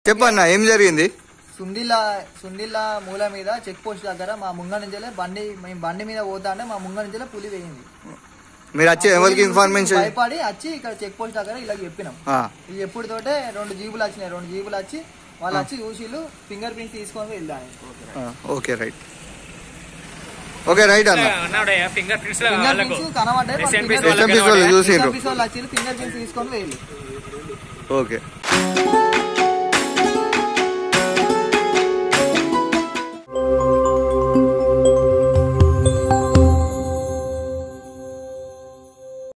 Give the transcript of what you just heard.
చెప్పన్నా ఏం జరిగింది? సుండిల్ల మూల మీద చెక్ పోస్ట్ దగ్గర మా ముంగ నుంచే బండి మీద పోతా అంటే మా ముంగ నుంచే పులి వేయింది. మీరు వచ్చి ఎవరికి ఇన్ఫర్మేషన్ భయపడి వచ్చి ఇక్కడ చెక్ పోస్ట్ దగ్గర ఇలా చెప్పినాం. ఇది ఎప్పుడుతోటే 2 జీబులు వచ్చినాయి. 2 జీబులు వచ్చి వాళ్ళు వచ్చి చూసిళ్ళు, ఫింగర్ ప్రింట్స్ తీసుకొని వెళ్ళాను. ఓకే రైట్, ఓకే రైట్ అన్న. ఫింగర్ ప్రింట్స్ కనబడ్డాయి. చూసి ఫింగర్ ప్రింట్స్ తీసుకొని వెళ్ళి. ఓకే.